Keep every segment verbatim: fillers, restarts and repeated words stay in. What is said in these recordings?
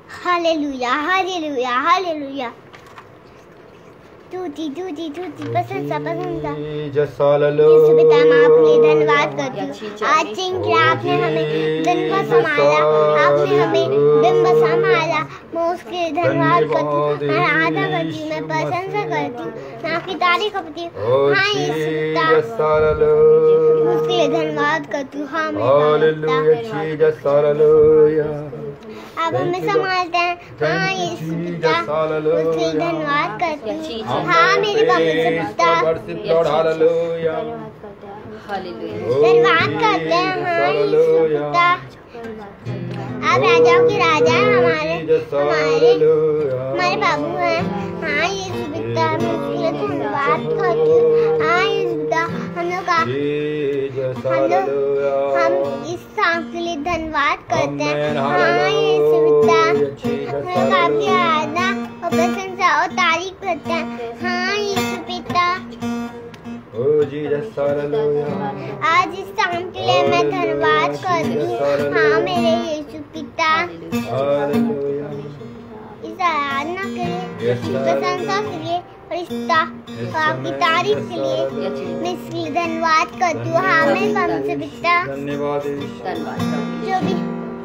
Hallelujah hallelujah hallelujah. टूटी टूटी टूटी प्रशंसा प्रशंसा। यीशु पिता मैं आपके धन्यवाद करती हूँ। आज जिनके आपने हमें दिन भर संभाला, आपने हमें दिन भर संभाला, मैं उसके धन्यवाद करती हूँ, मैं आराधना करती हूँ, मैं प्रशंसा करती हूँ, मैं आपकी तारीफ करती हूँ। हाँ यीशु पिता उसके लिए धन्यवाद करती हूँ। हाँ आप हमें संभालते हैं। हाँ यीशु पिता उसके लिए धन्यवाद करती हूँ। हाँ मेरे पवित्र पिता धन्यवाद करते हैं। हाँ यीशु पिता आप राजाओं के राजा हैं, हमारे हमारे हमारे बाबू हैं। हाँ यीशु पिता मैं उसके लिए धन्यवाद करती हूँ। हाँ यीशु पिता हम लोग हम लोग हम इस शाम के लिए धन्यवाद करते हैं। हाँ यीशु पिता हम लोग आपकी आराधना और प्रशंसा और तारीफ करते हैं। हाँ यीशु पिता आज इस शाम के लिए मैं धन्यवाद करती हूँ। हाँ मेरे यीशु पिता इस आराधना के लिए, प्रशंसा के लिए, रिश्ता आपकी तारीफ के लिए मैं इसके लिए धन्यवाद करती हूँ। हाँ मैं पवित्र पिता जो भी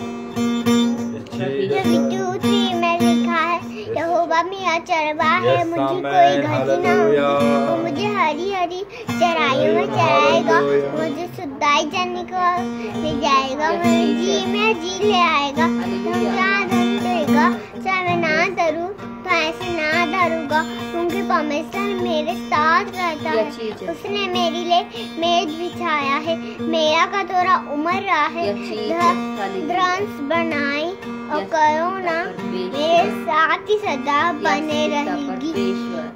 जो भी टू थ्री में लिखा है, यहोवा मेरा चरवा है, मुझे कोई घटी न होगी। वो मुझे हरी हरी चराइयों में चराएगा, मुझे शुद्धाई जाने को ले जाएगा, मुझे जी में जी ले आएगा। देगा चाहे मैं ना डरूं तो ऐसे ना डरूंगा, क्योंकि परमेश्वर मेरे साथ रहता है। उसने मेरे लिए मेज बिछाया है, मेरा कटोरा उमड़ रहा है। ध्वंस बनाई और करो ना मेरे साथ ही सदा बने रहेगी।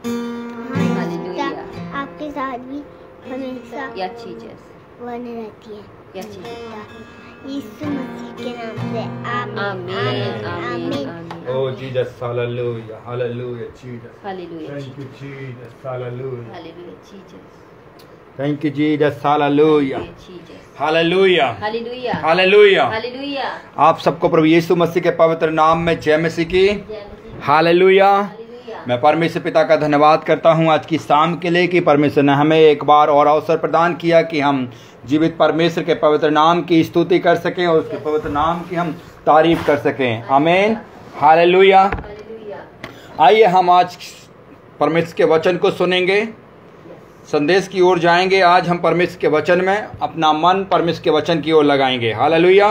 आपके साथ भी हमेशा बने रहती है यीशु मसीह के नाम से आमीन आमीन। Oh Jesus, hallelujah, hallelujah, Jesus. Hallelujah. Thank you, Jesus, hallelujah. Hallelujah, Jesus. Thank you, Jesus, hallelujah. Hallelujah. Hallelujah. Hallelujah. Hallelujah. Hallelujah. आप सबको प्रभु यीशु मसीह के पवित्र नाम में जय मसीह की हालेलुया। मैं परमेश्वर पिता का धन्यवाद करता हूं आज की शाम के लिए कि परमेश्वर ने हमें एक बार और अवसर प्रदान किया कि हम जीवित परमेश्वर के पवित्र नाम की स्तुति कर सकें और उसके पवित्र नाम की हम तारीफ कर सकें। आमीन हालेलुया। आइए हम आज परमेश्वर के वचन को सुनेंगे, संदेश की ओर जाएंगे। आज हम परमेश्वर के वचन में अपना मन परमेश्वर के वचन की ओर लगाएंगे। हालेलुया।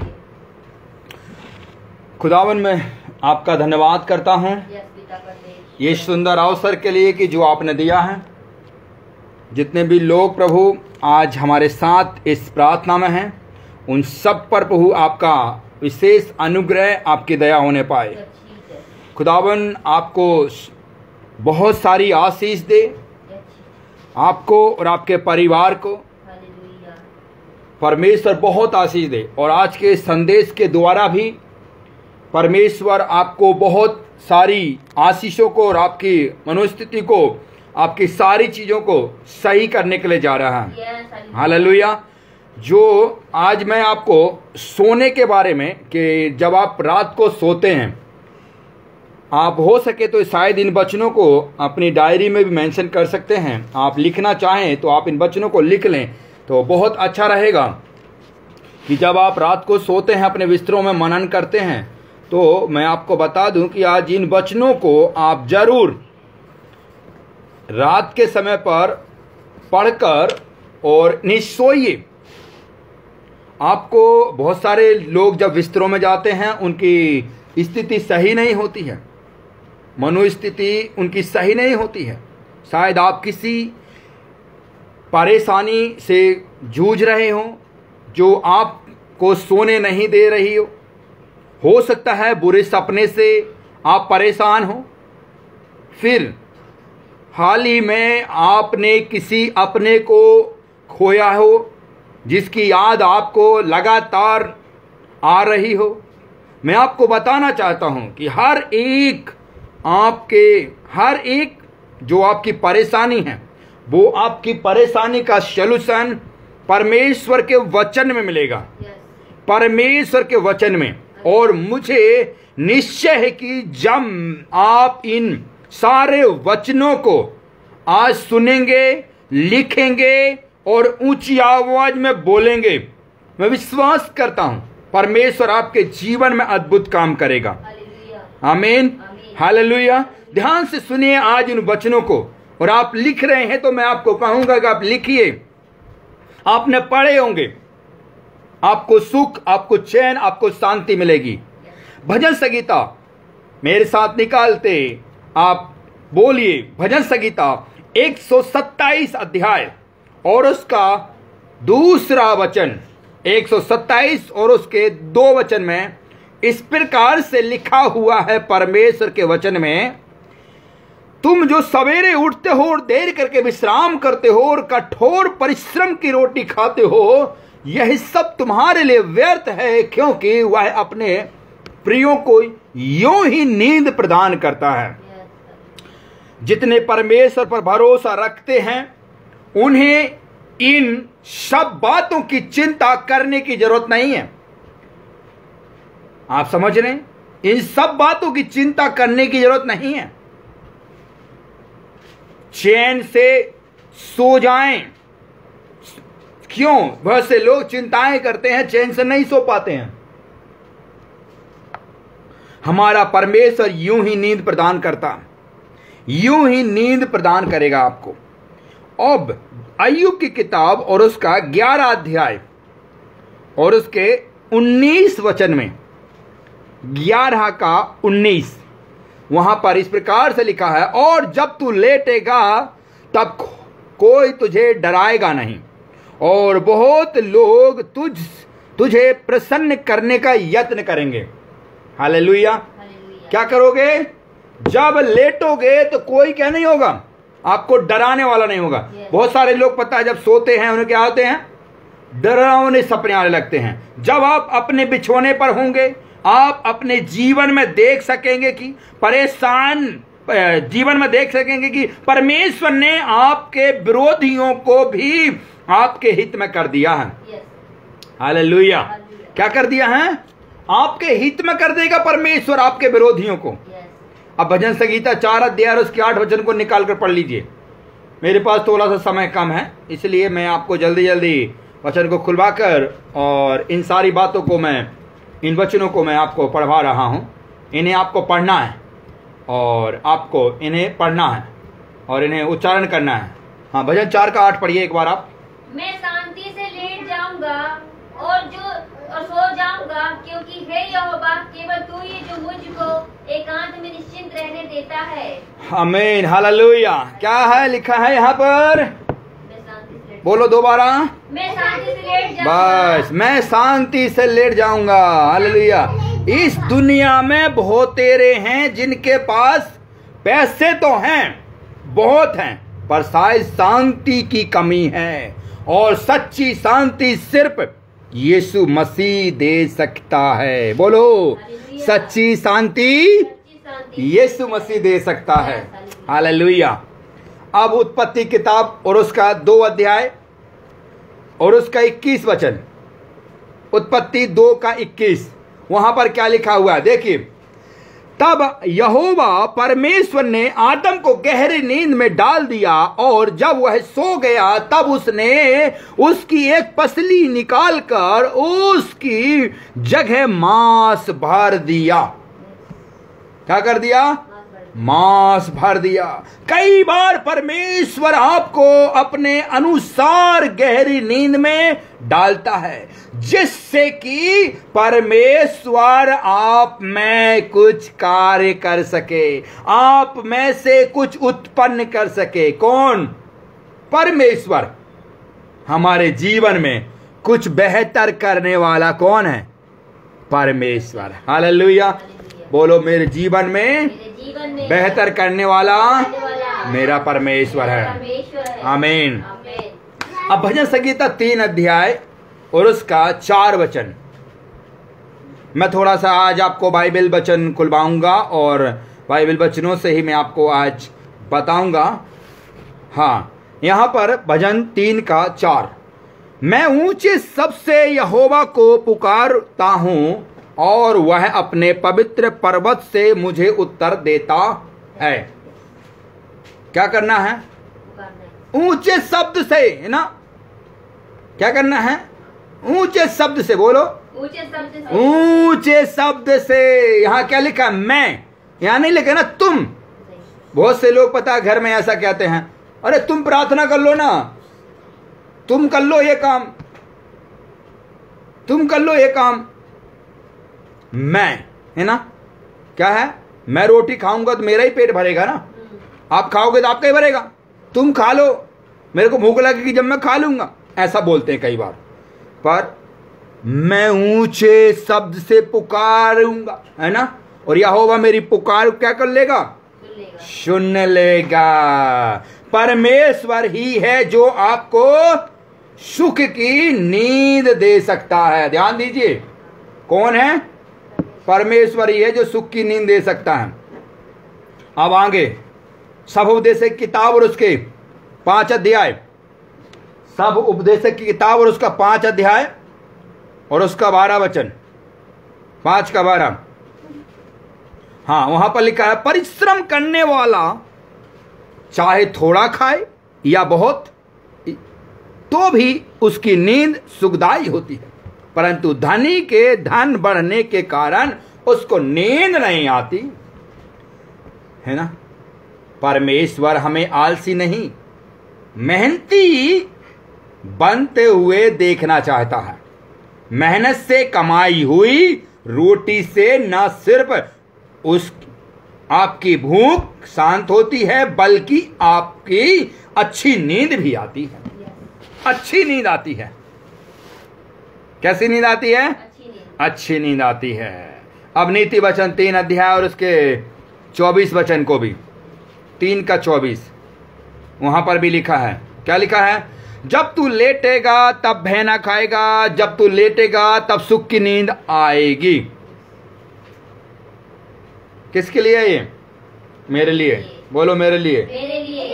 खुदावन मैं आपका धन्यवाद करता हूं ये सुंदर अवसर के लिए कि जो आपने दिया है। जितने भी लोग प्रभु आज हमारे साथ इस प्रार्थना में हैं, उन सब पर प्रभु आपका विशेष अनुग्रह, आपकी दया होने पाए। खुदावन आपको बहुत सारी आशीष दे, आपको और आपके परिवार को परमेश्वर बहुत आशीष दे। और आज के संदेश के द्वारा भी परमेश्वर आपको बहुत सारी आशीषों को और आपकी मनोस्थिति को, आपकी सारी चीज़ों को सही करने के लिए जा रहा है। हालेलुया। जो आज मैं आपको सोने के बारे में, कि जब आप रात को सोते हैं, आप हो सके तो शायद इन वचनों को अपनी डायरी में भी मेंशन कर सकते हैं। आप लिखना चाहें तो आप इन वचनों को लिख लें तो बहुत अच्छा रहेगा कि जब आप रात को सोते हैं, अपने बिस्तरों में मनन करते हैं, तो मैं आपको बता दूं कि आज इन वचनों को आप जरूर रात के समय पर पढ़कर और निश्चोइए। आपको बहुत सारे लोग जब बिस्तरों में जाते हैं, उनकी स्थिति सही नहीं होती है, मनोस्थिति उनकी सही नहीं होती है। शायद आप किसी परेशानी से जूझ रहे हो जो आपको सोने नहीं दे रही हो। हो सकता है बुरे सपने से आप परेशान हो, फिर हाल ही में आपने किसी अपने को खोया हो जिसकी याद आपको लगातार आ रही हो। मैं आपको बताना चाहता हूं कि हर एक आपके हर एक जो आपकी परेशानी है, वो आपकी परेशानी का सलूशन परमेश्वर के वचन में मिलेगा। परमेश्वर के वचन में और मुझे निश्चय है कि जब आप इन सारे वचनों को आज सुनेंगे, लिखेंगे और ऊंची आवाज में बोलेंगे, मैं विश्वास करता हूं परमेश्वर आपके जीवन में अद्भुत काम करेगा। आमीन, हालेलुया। ध्यान से सुनिए आज इन वचनों को, और आप लिख रहे हैं तो मैं आपको कहूंगा कि आप लिखिए। आपने पढ़े होंगे, आपको सुख, आपको चैन, आपको शांति मिलेगी। भजन संगीता मेरे साथ निकालते आप बोलिए। भजन संगीता एक सौ सत्ताईस अध्याय और उसका दूसरा वचन, एक सौ सत्ताईस और उसके दो वचन में इस प्रकार से लिखा हुआ है परमेश्वर के वचन में, तुम जो सवेरे उठते हो और देर करके विश्राम करते हो और कठोर परिश्रम की रोटी खाते हो, यह सब तुम्हारे लिए व्यर्थ है, क्योंकि वह अपने प्रियों को यूं ही नींद प्रदान करता है। जितने परमेश्वर पर भरोसा रखते हैं उन्हें इन सब बातों की चिंता करने की जरूरत नहीं है। आप समझ रहे हैं? इन सब बातों की चिंता करने की जरूरत नहीं है। चैन से सो जाएं। क्यों? बहुत से लोग चिंताएं करते हैं, चैन से नहीं सो पाते हैं। हमारा परमेश्वर यूं ही नींद प्रदान करता, यूं ही नींद प्रदान करेगा आपको। अब अय्यूब की किताब और उसका ग्यारह अध्याय और उसके उन्नीस वचन में, ग्यारह का उन्नीस, वहां पर इस प्रकार से लिखा है, और जब तू लेटेगा तब कोई तुझे डराएगा नहीं, और बहुत लोग तुझ तुझे प्रसन्न करने का यत्न करेंगे। हालेलुया। क्या करोगे? जब लेटोगे तो कोई क्या नहीं होगा, आपको डराने वाला नहीं होगा। बहुत सारे लोग पता है जब सोते हैं उन्हें क्या होते हैं, डरावने सपने आने लगते हैं। जब आप अपने बिछोने पर होंगे, आप अपने जीवन में देख सकेंगे कि परेशान जीवन में देख सकेंगे कि परमेश्वर ने आपके विरोधियों को भी आपके हित में कर दिया है। हालेलुया। क्या कर दिया है? आपके हित में कर देगा परमेश्वर आपके विरोधियों को। अब भजन संगीता चार अध्याय उसके आठ वचन को निकाल कर पढ़ लीजिए। मेरे पास थोड़ा सा समय कम है, इसलिए मैं आपको जल्दी जल्दी वचन को खुलवाकर और इन सारी बातों को मैं, इन वचनों को मैं आपको पढ़वा रहा हूं। इन्हें आपको पढ़ना है और आपको इन्हें पढ़ना है और इन्हें उच्चारण करना है। हाँ, भजन चार का आठ पढ़िए एक बार आप। मैं शांति से लेट जाऊंगा और जो और सो जाऊंगा, क्योंकि हे यहोवा केवल तू ही जो मुझको एकांत में निश्चिंत रहने देता है। आमीन, हालेलुया। क्या है लिखा है यहाँ पर? बोलो दोबारा। मैं शांति से लेट जाऊंगा। बस, मैं शांति से लेट जाऊंगा। हालेलुया। इस दुनिया में बहुत तेरे हैं जिनके पास पैसे तो हैं, बहुत हैं, पर शायद शांति की कमी है, और सच्ची शांति सिर्फ यीशु मसीह दे सकता है। बोलो, सच्ची शांति यीशु मसीह दे सकता है। हालेलुया। अब उत्पत्ति किताब और उसका दो अध्याय और उसका इक्कीस वचन, उत्पत्ति दो का इक्कीस, वहां पर क्या लिखा हुआ है देखिए। तब यहोवा परमेश्वर ने आदम को गहरी नींद में डाल दिया, और जब वह सो गया तब उसने उसकी एक पसली निकालकर उसकी जगह मांस भर दिया। क्या कर दिया? मांस भर दिया। कई बार परमेश्वर आपको अपने अनुसार गहरी नींद में डालता है, जिससे कि परमेश्वर आप में कुछ कार्य कर सके, आप में से कुछ उत्पन्न कर सके। कौन? परमेश्वर। हमारे जीवन में कुछ बेहतर करने वाला कौन है? परमेश्वर। हालेलुया। बोलो, मेरे जीवन में बेहतर करने वाला मेरा परमेश्वर है। आमीन। अब भजन संगीता तीन अध्याय और उसका चार वचन, मैं थोड़ा सा आज आपको बाइबल वचन खुलवाऊंगा और बाइबल वचनों से ही मैं आपको आज बताऊंगा। हाँ, यहाँ पर भजन तीन का चार, मैं ऊंचे सबसे यहोवा को पुकारता हूँ और वह अपने पवित्र पर्वत से मुझे उत्तर देता है। क्या करना है? ऊंचे शब्द से, है ना? क्या करना है? ऊंचे शब्द से बोलो, ऊंचे शब्द से। ऊंचे शब्द से। यहाँ क्या लिखा? मैं, यहाँ नहीं लिखा ना तुम। बहुत से लोग पता है घर में ऐसा कहते हैं, अरे तुम प्रार्थना कर लो ना, तुम कर लो ये काम, तुम कर लो ये काम। मैं, है ना? क्या है? मैं रोटी खाऊंगा तो मेरा ही पेट भरेगा ना, आप खाओगे तो आपका ही भरेगा। तुम खा लो, मेरे को भूख लगेगी जब मैं खा लूंगा, ऐसा बोलते हैं कई बार। पर मैं ऊंचे शब्द से पुकारूंगा, है ना? और यहोवा मेरी पुकार क्या कर लेगा? सुन लेगा। परमेश्वर ही है जो आपको सुख की नींद दे सकता है। ध्यान दीजिए, कौन है? परमेश्वर ही है जो सुख की नींद दे सकता है। अब आगे सब उपदेशक की किताब और उसके पांच अध्याय, सब उपदेशक की किताब और उसका पांच अध्याय और उसका बारह वचन, पांच का बारह। हाँ, वहां पर लिखा है, परिश्रम करने वाला चाहे थोड़ा खाए या बहुत, तो भी उसकी नींद सुखदायी होती है, परंतु धनी के धन बढ़ने के कारण उसको नींद नहीं आती, है ना? परमेश्वर हमें आलसी नहीं, मेहनती बनते हुए देखना चाहता है। मेहनत से कमाई हुई रोटी से न सिर्फ उस आपकी भूख शांत होती है, बल्कि आपकी अच्छी नींद भी आती है। अच्छी नींद आती है। कैसी नींद आती है? अच्छी नींद। अच्छी नींद आती है। अब नीति वचन तीन अध्याय और उसके चौबीस वचन को भी, तीन का चौबीस, वहां पर भी लिखा है। क्या लिखा है? जब तू लेटेगा तब भैना खाएगा, जब तू लेटेगा तब सुख की नींद आएगी। किसके लिए है ये? मेरे लिए। बोलो मेरे लिए। मेरे लिए।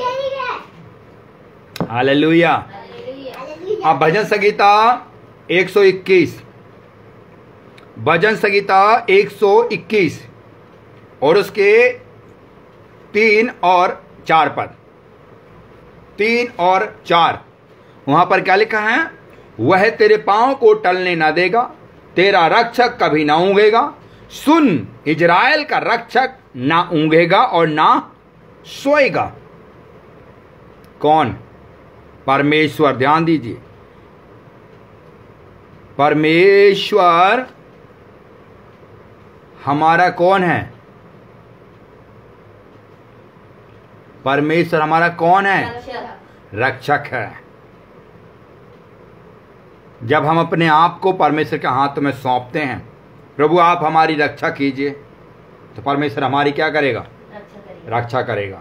हालेलुया। हालेलुया। अब भजन संगीता एक सौ इक्कीस, भजन संगीता एक सौ इक्कीस और उसके तीन और चार पद, तीन और चार, वहां पर क्या लिखा है? वह तेरे पांव को टलने ना देगा, तेरा रक्षक कभी ना ऊँघेगा। सुन, इजराइल का रक्षक ना ऊँघेगा और ना सोएगा। कौन? परमेश्वर। ध्यान दीजिए, परमेश्वर हमारा कौन है? परमेश्वर हमारा कौन है? रक्षक। रक्षक है। जब हम अपने आप को परमेश्वर के हाथ में सौंपते हैं, प्रभु आप हमारी रक्षा कीजिए, तो परमेश्वर हमारी क्या करेगा? रक्षा करेगा। रक्षा करेगा।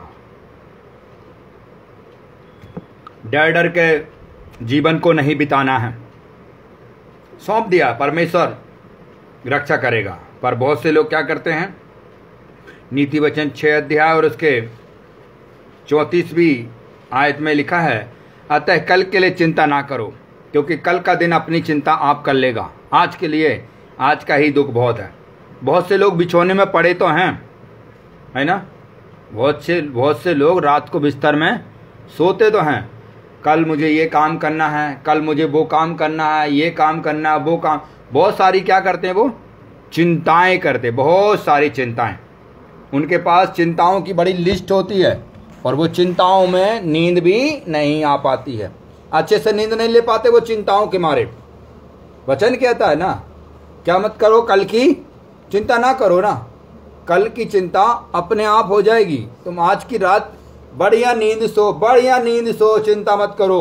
डर डर के जीवन को नहीं बिताना है, सौंप दिया, परमेश्वर रक्षा करेगा। पर बहुत से लोग क्या करते हैं? नीति वचन छः अध्याय और उसके चौंतीसवीं आयत में लिखा है, अतः कल के लिए चिंता ना करो, क्योंकि कल का दिन अपनी चिंता आप कर लेगा। आज के लिए, आज का ही दुख बहुत है। बहुत से लोग बिछौने में पड़े तो हैं, है ना? बहुत से बहुत से लोग रात को बिस्तर में सोते तो हैं, कल मुझे ये काम करना है, कल मुझे वो काम करना है, ये काम करना है, वो काम, बहुत सारी क्या करते हैं? वो चिंताएं करते, बहुत सारी चिंताएं। उनके पास चिंताओं की बड़ी लिस्ट होती है और वो चिंताओं में नींद भी नहीं आ पाती है, अच्छे से नींद नहीं ले पाते वो चिंताओं के मारे। वचन कहता है ना, क्या मत करो, कल की चिंता ना करो ना, कल की चिंता अपने आप हो जाएगी। तुम आज की रात बढ़िया नींद सो, बढ़िया नींद सो, चिंता मत करो।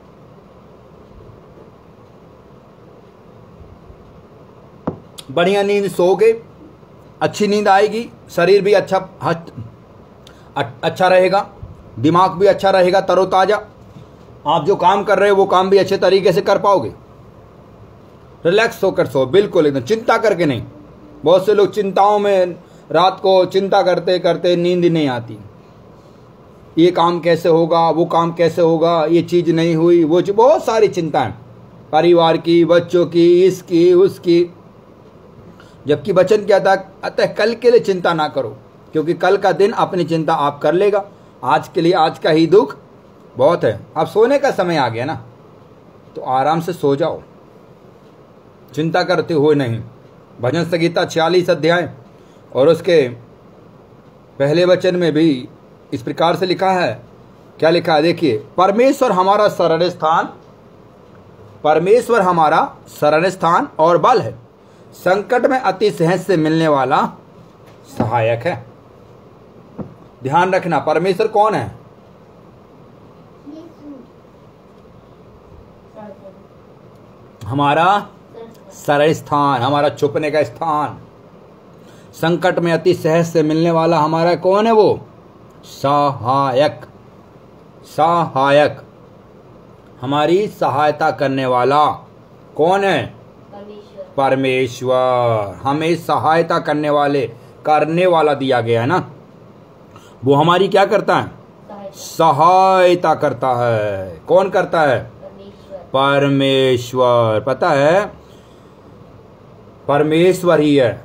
बढ़िया नींद सोओगे, अच्छी नींद आएगी, शरीर भी अच्छा अच्छा रहेगा, दिमाग भी अच्छा रहेगा, तरोताजा। आप जो काम कर रहे हो वो काम भी अच्छे तरीके से कर पाओगे। रिलैक्स होकर सो, बिल्कुल एकदम चिंता करके नहीं। बहुत से लोग चिंताओं में रात को चिंता करते करते नींद नहीं आती। ये काम कैसे होगा, वो काम कैसे होगा, ये चीज़ नहीं हुई, वो चीज़, बहुत सारी चिंताएं, परिवार की, बच्चों की, इसकी उसकी। जबकि वचन कहता है अतः कल के लिए चिंता ना करो, क्योंकि कल का दिन अपनी चिंता आप कर लेगा। आज के लिए आज का ही दुख बहुत है। अब सोने का समय आ गया ना, तो आराम से सो जाओ, चिंता करते हुए नहीं। भजन संगीता छियालीस अध्याय और उसके पहले वचन में भी इस प्रकार से लिखा है। क्या लिखा है देखिए, परमेश्वर हमारा शरण स्थान, परमेश्वर हमारा शरण स्थान और बल है, संकट में अति सहज से मिलने वाला सहायक है। ध्यान रखना, परमेश्वर कौन है? हमारा शरण स्थान, हमारा छुपने का स्थान। संकट में अति सहज से मिलने वाला हमारा कौन है? वो सहायक, सहायक, हमारी सहायता करने वाला कौन है? परमेश्वर। परमेश्वर हमें सहायता करने वाले, करने वाला दिया गया है ना, वो हमारी क्या करता है? सहायता करता है। कौन करता है? परमेश्वर। परमेश्वर। पता है परमेश्वर ही है,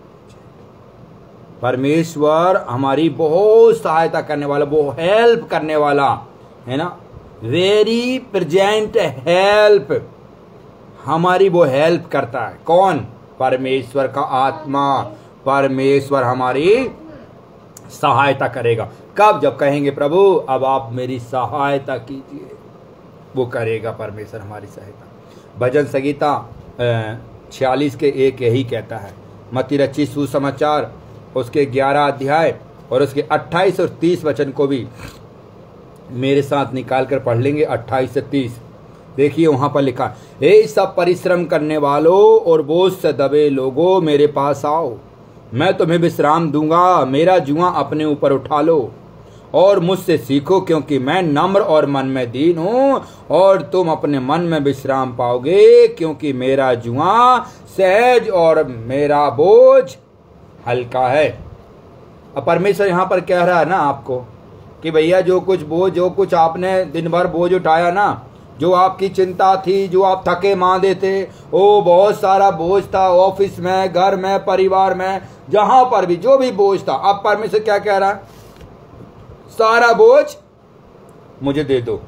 परमेश्वर हमारी बहुत सहायता करने वाला, वो हेल्प करने वाला है ना, वेरी प्रेजेंट हेल्प, हमारी वो हेल्प करता है। कौन? परमेश्वर का आत्मा। परमेश्वर हमारी सहायता करेगा। कब? जब कहेंगे प्रभु अब आप मेरी सहायता कीजिए, वो करेगा परमेश्वर हमारी सहायता। भजन संगीता छियालीस के एक यही कहता है। मत्ती रचित सुसमाचार उसके ग्यारह अध्याय और उसके अट्ठाईस और तीस वचन को भी मेरे साथ निकाल कर पढ़ लेंगे। अट्ठाईस से तीस देखिए, वहाँ पर लिखा, हे सब परिश्रम करने वालों और बोझ से दबे लोगों, मेरे पास आओ, मैं तुम्हें विश्राम दूंगा। मेरा जुआ अपने ऊपर उठा लो और मुझसे सीखो, क्योंकि मैं नम्र और मन में दीन हूँ, और तुम अपने मन में विश्राम पाओगे, क्योंकि मेरा जुआ सहज और मेरा बोझ हल्का है। अब परमेश्वर यहाँ पर कह रहा है ना आपको कि भैया जो कुछ बोझ, जो कुछ आपने दिन भर बोझ उठाया ना, जो आपकी चिंता थी, जो आप थके मांदे थे, ओ बहुत सारा बोझ था, ऑफिस में, घर में, परिवार में, जहां पर भी जो भी बोझ था, अब परमेश्वर क्या कह रहा है? सारा बोझ मुझे दे दो।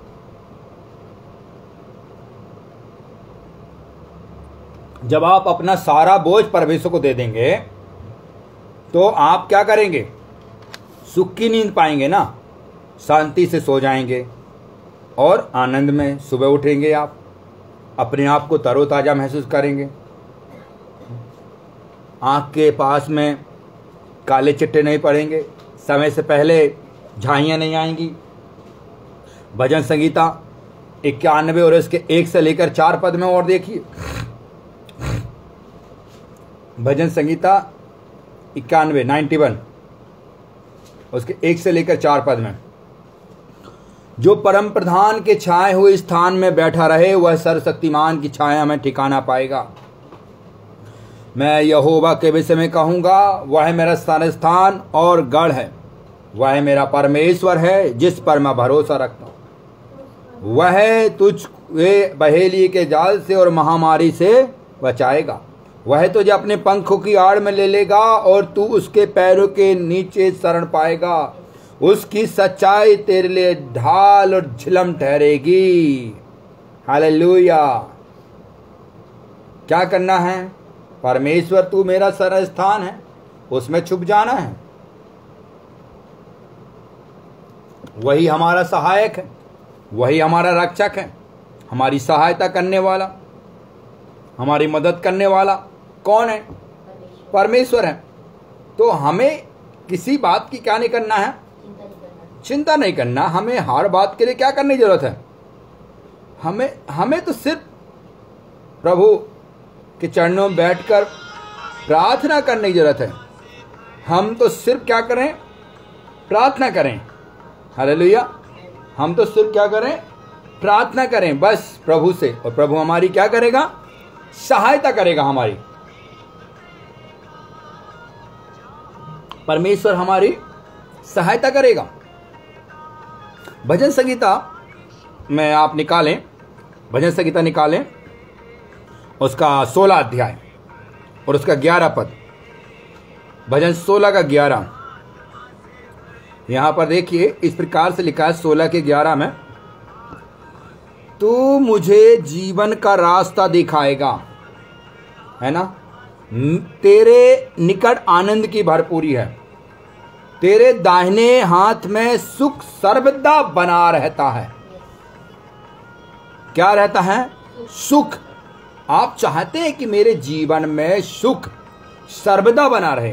जब आप अपना सारा बोझ परमेश्वर को दे देंगे तो आप क्या करेंगे? सुख की नींद पाएंगे ना, शांति से सो जाएंगे और आनंद में सुबह उठेंगे, आप अपने आप को तरोताजा महसूस करेंगे। आँख के पास में काले चिट्टे नहीं पड़ेंगे, समय से पहले झाइयाँ नहीं आएंगी। भजन संगीता इक्यानवे और इसके एक से लेकर चार पद में और देखिए, भजन संगीता इक्यानवे नाइन्टी वन उसके एक से लेकर चार पद में, जो परम प्रधान के छाए हुए स्थान में बैठा रहे, वह सर्वशक्तिमान की छाया में ठिकाना पाएगा। मैं यहोवा के विषय में कहूँगा, वह मेरा स्थान और गढ़ है, वह मेरा परमेश्वर है जिस पर मैं भरोसा रखता हूँ। वह तुझ वे बहेली के जाल से और महामारी से बचाएगा। वह तुझे अपने पंखों की आड़ में ले लेगा और तू उसके पैरों के नीचे शरण पाएगा। उसकी सच्चाई तेरे लिए ढाल और झिलम ठहरेगी। हालेलुया। क्या करना है? परमेश्वर तू मेरा शरण स्थान है, उसमें छुप जाना है। वही हमारा सहायक है, वही हमारा रक्षक है, हमारी सहायता करने वाला, हमारी मदद करने वाला कौन है? परमेश्वर है। तो हमें किसी बात की क्या नहीं करना है? चिंता नहीं करना। हमें हर बात के लिए क्या करने की जरूरत है? हमें हमें तो सिर्फ प्रभु के चरणों में बैठकर प्रार्थना करने की जरूरत है। हम तो सिर्फ क्या करें? प्रार्थना करें। हालेलुया। हम तो सिर्फ क्या करें? प्रार्थना करें बस प्रभु से, और प्रभु हमारी क्या करेगा? सहायता करेगा हमारी। परमेश्वर हमारी सहायता करेगा। भजन संगीता में आप निकालें, भजन संगीता निकालें उसका सोलह अध्याय, और उसका ग्यारह पद, भजन सोलह का ग्यारह। यहां पर देखिए इस प्रकार से लिखा है सोलह के ग्यारह में, तू मुझे जीवन का रास्ता दिखाएगा, है ना, तेरे निकट आनंद की भरपूरी है, तेरे दाहिने हाथ में सुख सर्वदा बना रहता है। क्या रहता है? सुख। आप चाहते हैं कि मेरे जीवन में सुख सर्वदा बना रहे,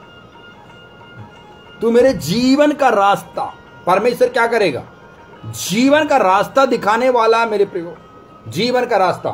तो मेरे जीवन का रास्ता परमेश्वर क्या करेगा? जीवन का रास्ता दिखाने वाला मेरे प्रियो, जीवन का रास्ता।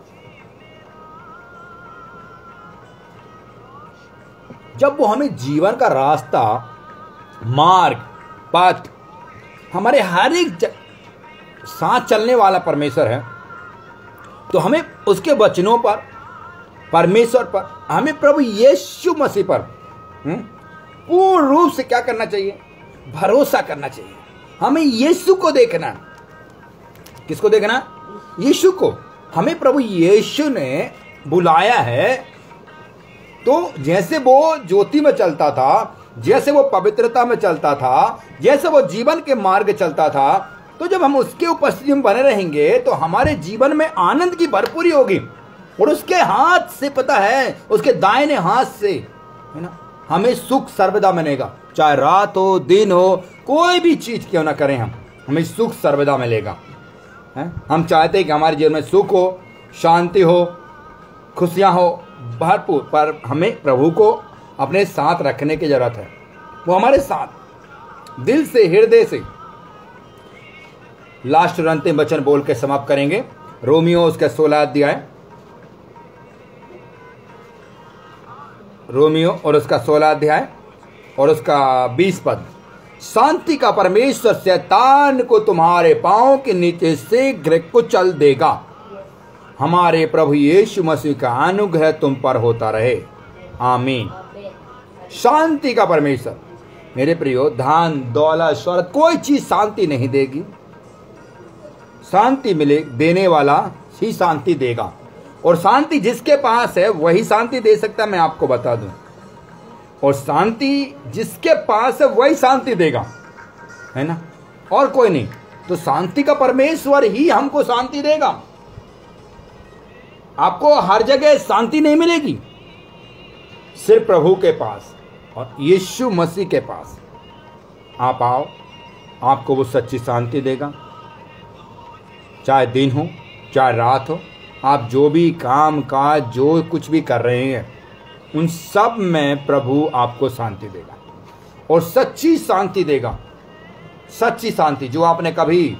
जब वो हमें जीवन का रास्ता, मार्ग, पथ हमारे हर एक साथ चलने वाला परमेश्वर है, तो हमें उसके वचनों पर, परमेश्वर पर, हमें प्रभु यीशु मसीह पर पूर्ण रूप से क्या करना चाहिए? भरोसा करना चाहिए। हमें यीशु को देखना। किसको देखना? यीशु को। हमें प्रभु यीशु ने बुलाया है, तो जैसे वो ज्योति में चलता था, जैसे वो पवित्रता में चलता था, जैसे वो जीवन के मार्ग चलता था, तो जब हम उसके उपस्थिति में बने रहेंगे तो हमारे जीवन में आनंद की भरपूरी होगी। और उसके हाथ से, पता है, उसके दाहिने हाथ से, है ना, हमें सुख सर्वदा मिलेगा। चाहे रात हो, दिन हो, कोई भी चीज क्यों ना करें, हम हमें सुख सर्वदा मिलेगा। है? हम चाहते हैं कि हमारे जीवन में सुख हो, शांति हो, खुशियां हो भरपूर, पर हमें प्रभु को अपने साथ रखने की जरूरत है। वो हमारे साथ दिल से, हृदय से। लास्ट और अंतिम वचन बोल के समाप्त करेंगे। रोमियो उसका सोलह अध्याय, रोमियो और उसका सोलह अध्याय और उसका बीस पद। शांति का परमेश्वर शैतान को तुम्हारे पांव के नीचे से गिर कुचल देगा। हमारे प्रभु यीशु मसीह का अनुग्रह तुम पर होता रहे। आमीन। शांति का परमेश्वर, मेरे प्रियो, धन दौलत शौहरत कोई चीज शांति नहीं देगी। शांति मिले देने वाला ही शांति देगा, और शांति जिसके पास है वही शांति दे सकता है, मैं आपको बता दूं। और शांति जिसके पास है वही शांति देगा, है ना, और कोई नहीं। तो शांति का परमेश्वर ही हमको शांति देगा। आपको हर जगह शांति नहीं मिलेगी, सिर्फ प्रभु के पास और यीशु मसीह के पास आप आओ, आपको वो सच्ची शांति देगा। चाहे दिन हो, चाहे रात हो, आप जो भी काम काज, जो कुछ भी कर रहे हैं, उन सब में प्रभु आपको शांति देगा, और सच्ची शांति देगा। सच्ची शांति जो आपने कभी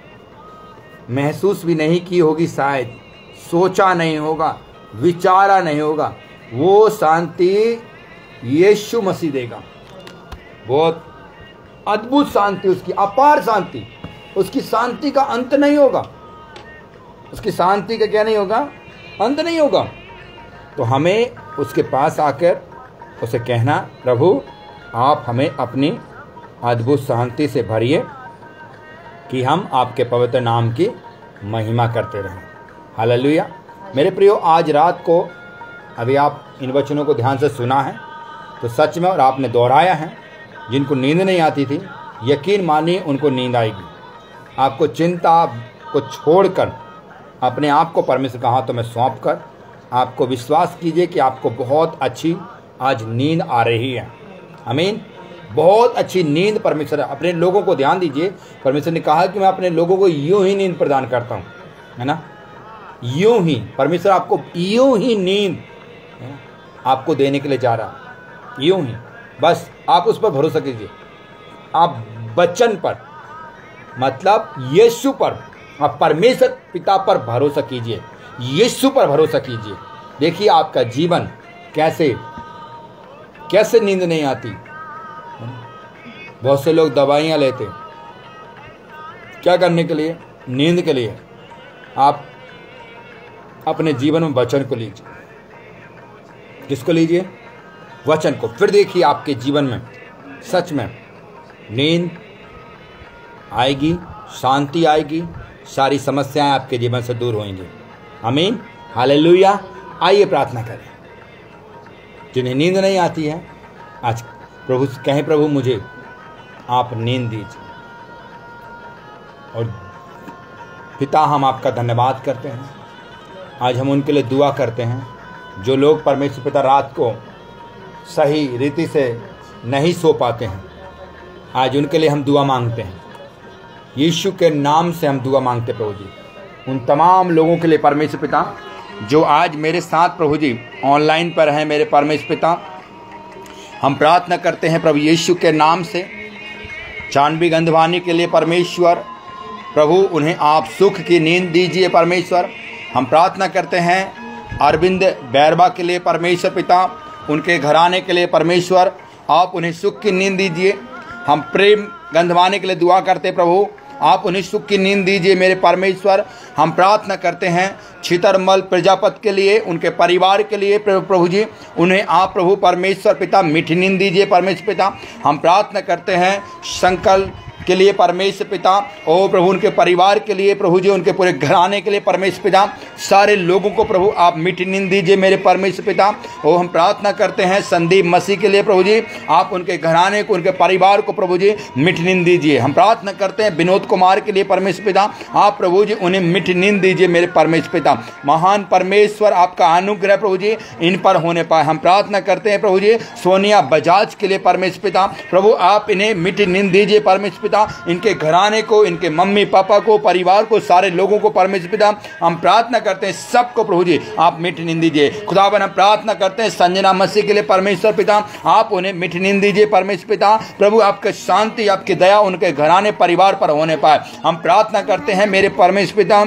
महसूस भी नहीं की होगी, शायद सोचा नहीं होगा, विचारा नहीं होगा, वो शांति यीशु मसीह देगा। बहुत अद्भुत शांति, उसकी अपार शांति। उसकी शांति का अंत नहीं होगा। उसकी शांति का क्या नहीं होगा? अंत नहीं होगा। तो हमें उसके पास आकर उसे कहना, प्रभु आप हमें अपनी अद्भुत शांति से भरिए कि हम आपके पवित्र नाम की महिमा करते रहें। हालेलुया। मेरे प्रियो, आज रात को अभी आप इन वचनों को ध्यान से सुना है तो सच में, और आपने दोहराया है, जिनको नींद नहीं आती थी, यकीन मानिए उनको नींद आएगी। आपको चिंता को छोड़कर अपने आप को परमेश्वर के हाथों में सौंप कर आपको विश्वास कीजिए कि आपको बहुत अच्छी आज नींद आ रही है। आमीन। बहुत अच्छी नींद परमेश्वर, अपने लोगों को ध्यान दीजिए। परमेश्वर ने कहा कि मैं अपने लोगों को यूं ही नींद प्रदान करता हूं, है ना, यूं ही। परमेश्वर आपको यूं ही नींद आपको देने के लिए जा रहा, यूं ही। बस आप उस पर भरोसा कीजिए, आप वचन पर, मतलब यीशु पर, आप परमेश्वर पिता पर भरोसा कीजिए, यीशु पर भरोसा कीजिए। देखिए आपका जीवन कैसे कैसे नींद नहीं आती। बहुत से लोग दवाइयाँ लेते, क्या करने के लिए? नींद के लिए। आप अपने जीवन में वचन को लीजिए। किसको लीजिए? वचन को। फिर देखिए आपके जीवन में सच में नींद आएगी, शांति आएगी, सारी समस्याएं आपके जीवन से दूर होंगी। आमीन। हालेलुया। आइए प्रार्थना करें। जिन्हें नींद नहीं आती है, आज प्रभु से कहें, प्रभु मुझे आप नींद दीजिए। और पिता, हम आपका धन्यवाद करते हैं। आज हम उनके लिए दुआ करते हैं जो लोग परमेश्वर पिता रात को सही रीति से नहीं सो पाते हैं। आज उनके लिए हम दुआ मांगते हैं, यीशु के नाम से हम दुआ मांगते प्रभु जी। उन तमाम लोगों के लिए परमेश्वर पिता जो आज मेरे साथ प्रभु जी ऑनलाइन पर हैं, मेरे परमेश्वर पिता, हम प्रार्थना करते हैं प्रभु यीशु के नाम से। जानवी गंधवानी के लिए परमेश्वर प्रभु उन्हें आप सुख की नींद दीजिए परमेश्वर। हम प्रार्थना करते हैं अरविंद बैरबा के लिए परमेश्वर पिता, उनके घराने के लिए परमेश्वर आप उन्हें सुख की नींद दीजिए। हम प्रेम गंधवानी के लिए दुआ करते प्रभु, आप उन्हें सुख की नींद दीजिए मेरे परमेश्वर। हम प्रार्थना करते हैं छितरमल प्रजापति के लिए, उनके परिवार के लिए प्रभु जी, उन्हें आप प्रभु परमेश्वर पिता मीठी नींद दीजिए परमेश्वर पिता। हम प्रार्थना करते हैं संकल्प के लिए परमेश्वर पिता, ओ प्रभु उनके परिवार के लिए प्रभु जी, उनके पूरे घराने के लिए परमेश्वर पिता, सारे लोगों को प्रभु आप मीठी नींद दीजिए मेरे परमेश्वर पिता। ओ हम प्रार्थना करते हैं संदीप मसीह के लिए प्रभु जी, आप उनके घराने को, उनके परिवार को प्रभु जी मीठी नींद दीजिए। हम प्रार्थना करते हैं विनोद कुमार के लिए परमेश्वर पिता, आप प्रभु जी उन्हें मीठी नींद दीजिए मेरे परमेश्वर पिता। महान परमेश्वर आपका अनुग्रह प्रभु जी इन पर होने पाए। हम प्रार्थना करते हैं प्रभु जी सोनिया बजाज के लिए परमेश्वर पिता, प्रभु आप इन्हें मीठी नींद दीजिए परमेश्वर पिता, इनके घराने को, इनके मम्मी पापा को, परिवार को, सारे लोगों को परमेश्वर पिता। हम प्रार्थना करते हैं सबको प्रभु जी आप मीठी नींद दीजिए। खुदावन हम प्रार्थना करते हैं संजना मसीह के लिए परमेश्वर पिता, आप उन्हें मीठी नींद दीजिए परमेश्वर पिता। प्रभु आपकी शांति, आपकी दया उनके घराने परिवार पर होने पाए। हम प्रार्थना करते हैं मेरे परमेश्वर पिता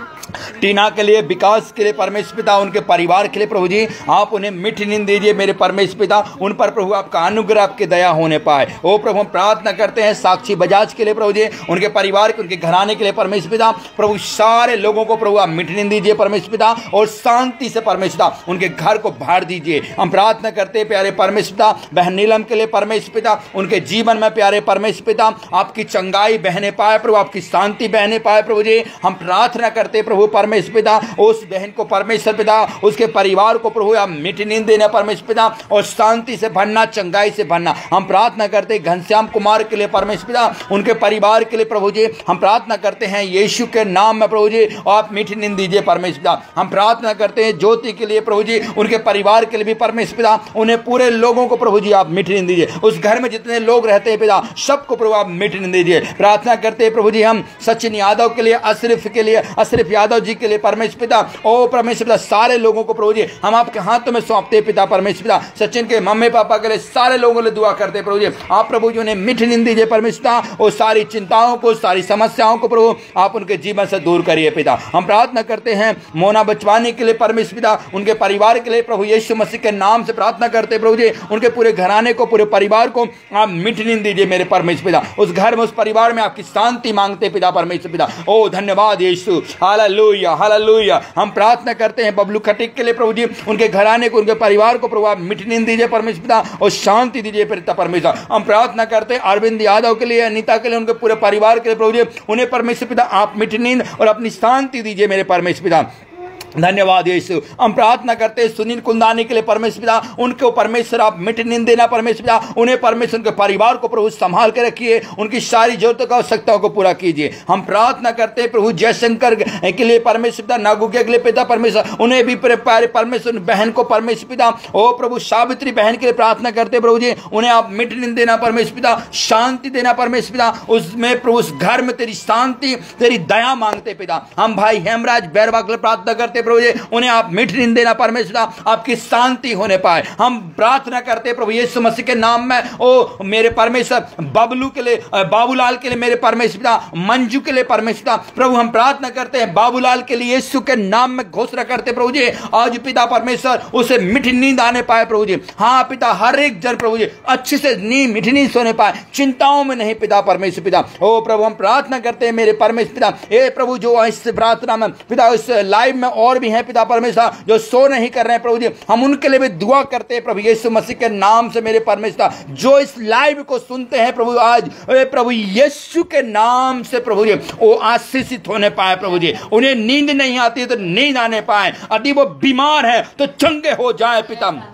टीना के लिए, विकास के लिए परमेश्वर पिता, उनके परिवार के लिए प्रभु जी आप उन्हें मीठी नींद दीजिए मेरे परमेश्वर पिता। उन पर प्रभु आपका अनुग्रह, आपकी दया होने पाए। ओ प्रभु हम प्रार्थना करते हैं साक्षी बजाज के लिए प्रभु जी, उनके परिवार के, उनके घराने के लिए परमेश्वर पिता, प्रभु सारे लोगों को प्रभु आप मीठी नींद दीजिए परमेश्वर पिता, और शांति से परमेश्वर पिता उनके घर को बाहर दीजिए। हम प्रार्थना करते हैं प्यारे परमेश्वर पिता बहन नीलम के लिए परमेश्वर पिता, उनके जीवन में प्यारे परमेश्वर पिता आपकी चंगाई बहने पाए प्रभु, आपकी शांति बहने पाए प्रभु जी। हम प्रार्थना करते प्रभु परमेश्वर पिता उस बहन को परमेश्वर पिता, उसके परिवार को प्रभु आप मीठी नींद देना परमेश्वर पिता, और शांति से भरना, चंगाई से भरना। हम प्रार्थना करते हैं घनश्याम कुमार के लिए परमेश्वर पिता, उनके परिवार के लिए प्रभु जी हम प्रार्थना करते हैं यीशु के नाम में प्रभु जी आप मीठी नींद दीजिए परमेश्वर पिता। हम प्रार्थना करते हैं ज्योति के लिए प्रभु जी, उनके परिवार के लिए भी परमेश्वर पिता, उन्हें पूरे लोगों को प्रभु जी आप मीठी नींद दीजिए। उस घर में जितने लोग रहते हैं पिता सबको प्रभु आप मीठी नींद दीजिए। प्रार्थना करते हैं प्रभु जी हम सचिन यादव के लिए, अशरफ के लिए, अशरफ यादव जी के लिए परमेश्वर पिता, ओ परमेश्वर पिता सारे लोगों को प्रभु जी हम आपके हाथों में सौंपते पिता परमेश्वर पिता। सचिन के मम्मी पापा के लिए, सारे लोगों के लिए दुआ करते प्रभु जी आप प्रभु जी उन्हें मीठी नींद दीजिए परमेश्वर पिता, और सारी चिंताओं को, सारी समस्याओं को प्रभु आप उनके जीवन से दूर करिए पिता। हम प्रार्थना करते हैं मोना बचवानी के लिए परमेश्वर पिता, उनके परिवार के लिए प्रभु यीशु मसीह के नाम से प्रार्थना करते प्रभु जी उनके पूरे घराने को, पूरे परिवार को आप मीठी नींद दीजिए मेरे परमेश्वर पिता। उस घर में, उस परिवार में आपकी शांति मांगते पिता परमेश्वर पिता। ओ धन्यवाद यीशु, हालेलुया हालेलुया। हम प्रार्थना करते हैं बबलू खटिक के लिए प्रभु जी, उनके घराने को, उनके परिवार को प्रभु आप मीठी नींद दीजिए परमेश्वर पिता, और शांति दीजिए पिता परमेश्वर। हम प्रार्थना करते हैं अरविंद यादव के लिए, अनीता के लिए, उनके पूरे परिवार के लिए प्रभु जी उन्हें परमेश्वर पिता आप मीठी नींद और अपनी शांति दीजिए मेरे परमेश्वर पिता। धन्यवाद यीशु। हम प्रार्थना करते हैं सुनील कुंदानी के लिए परमेश्वर पिता, उनको परमेश्वर आप मीठी नींद देना परमेश्वर पिता, उन्हें परमेश्वर उनके परिवार को प्रभु संभाल के रखिए, उनकी सारी जरूरतों का आवश्यकताओं को पूरा कीजिए। हम प्रार्थना करते हैं प्रभु जयशंकर के लिए परमेश्वर पिता, नागुकिया के लिए पिता परमेश्वर, उन्हें भी प्यारे परमेश्वर बहन को परमेश्वर पिता, ओ प्रभु सावित्री बहन के लिए प्रार्थना करते प्रभु जी उन्हें आप मीठी नींद देना परमेश्वर पिता, शांति देना परमेश्वर पिता, उसमें प्रभु उस घर में तेरी शांति, तेरी दया मांगते पिता। हम भाई हेमराज बैरवा के लिए प्रार्थना करते प्रभु जी उन्हें आप मीठी नींद देना परमेश्वर, आपकी शांति होने पाए। हम प्रार्थना करते प्रभु यीशु मसीह के नाम में, ओ मेरे परमेश्वर बबलू के लिए, बाबूलाल के लिए मेरे परमेश्वर, मंजू के लिए परमेश्वर प्रभु हम प्रार्थना करते हैं बाबूलाल के लिए यीशु के नाम में घोषणा करते प्रभु जी आज पिता परमेश्वर उसे मीठी नींद आने पाए प्रभु जी। हाँ पिता हर एक जन प्रभु जी अच्छे से नींद मीठी नींद सोने पाए, चिंताओं में नहीं पिता परमेश्वर पिता। ओ प्रभु हम प्रार्थना करते हैं मेरे परमेश्वर पिता, ए प्रभु जो इस प्रार्थना में पिता इस लाइव में और भी हैं पिता परमेश्वर जो सो नहीं कर रहे हैं प्रभु जी, हम उनके लिए भी दुआ करते हैं प्रभु यीशु मसीह के नाम से मेरे परमेश्वर, जो इस लाइव को सुनते हैं प्रभु आज प्रभु यीशु के नाम से प्रभु जी वो आशीषित होने पाए प्रभु जी, उन्हें नींद नहीं आती है तो नींद आने पाए, यदि वो बीमार है तो चंगे हो जाए पिता।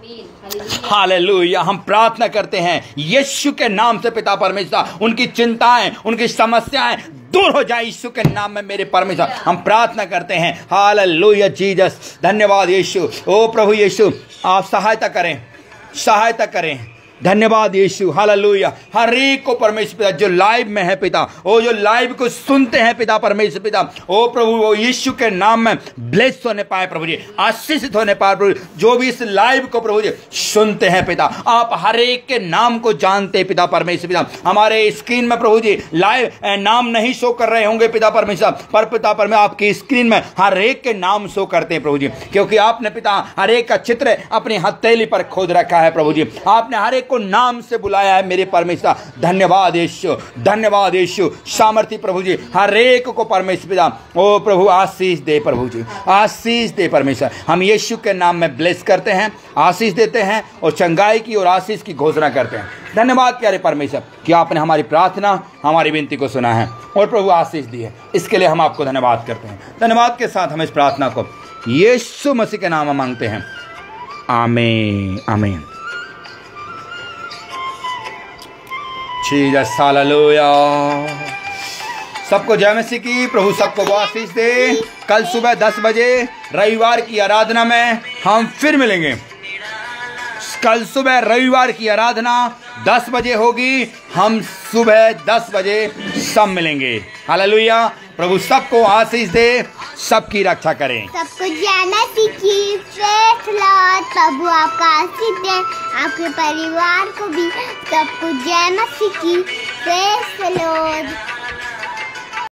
हालेलुया। हम प्रार्थना करते हैं यीशु के नाम से पिता परमेश्वर, उनकी चिंताएं, उनकी समस्याएं दूर हो जाए यीशु के नाम में मेरे परमेश्वर। हम प्रार्थना करते हैं। Hallelujah Jesus. धन्यवाद यीशु। ओ प्रभु यीशु, आप सहायता करें, सहायता करें। धन्यवाद यीशु। हालेलुया। हर एक को परमेश्वर पिता जो लाइव में है पिता, वो जो लाइव को सुनते हैं पिता परमेश्वर पिता, ओ प्रभु वो यीशु के नाम में ब्लेस होने पाए प्रभु जी, आशीषित होने पाए प्रभु। जो भी इस लाइव को प्रभु जी सुनते हैं पिता, आप हर एक के नाम को जानते पिता परमेश्वर पिता। हमारे स्क्रीन में प्रभु जी लाइव नाम नहीं शो कर रहे होंगे पिता परमेश्वर, पर पिता परमेश्वर आपकी स्क्रीन में हर एक के नाम शो करते हैं प्रभु जी, क्योंकि आपने पिता हर एक का चित्र अपनी हथेली पर खोद रखा है प्रभु जी। आपने हर एक को नाम से बुलाया है मेरे परमेश्वर। धन्यवाद यीशु, धन्यवाद यीशु। सामर्थी प्रभु जी हर एक को परमेश्वर पिता ओ प्रभु आशीष दे प्रभु जी, आशीष दे परमेश्वर। हम यीशु के नाम में ब्लेस करते हैं, आशीष देते हैं और चंगाई की और आशीष की घोषणा करते हैं। धन्यवाद प्यारे परमेश्वर कि आपने हमारी प्रार्थना, हमारी विनती को सुना है और प्रभु आशीष दी है। इसके लिए हम आपको धन्यवाद करते हैं। धन्यवाद के साथ हम इस प्रार्थना को यीशु मसीह के नाम में मांगते हैं। आमीन, आमीन। Jesus hallelujah. सबको जय मसीह की। प्रभु सबको वो आशीष दे। कल सुबह दस बजे रविवार की आराधना में हम फिर मिलेंगे। कल सुबह रविवार की आराधना दस बजे होगी। हम सुबह दस बजे सब मिलेंगे। हालेलुया। प्रभु सबको आशीष दे, सबकी रक्षा करें। सबको जय मसीह की। Praise Lord. प्रभु आपका आशीष दे, आपके परिवार को भी। सबको जय मसीह की। Praise Lord.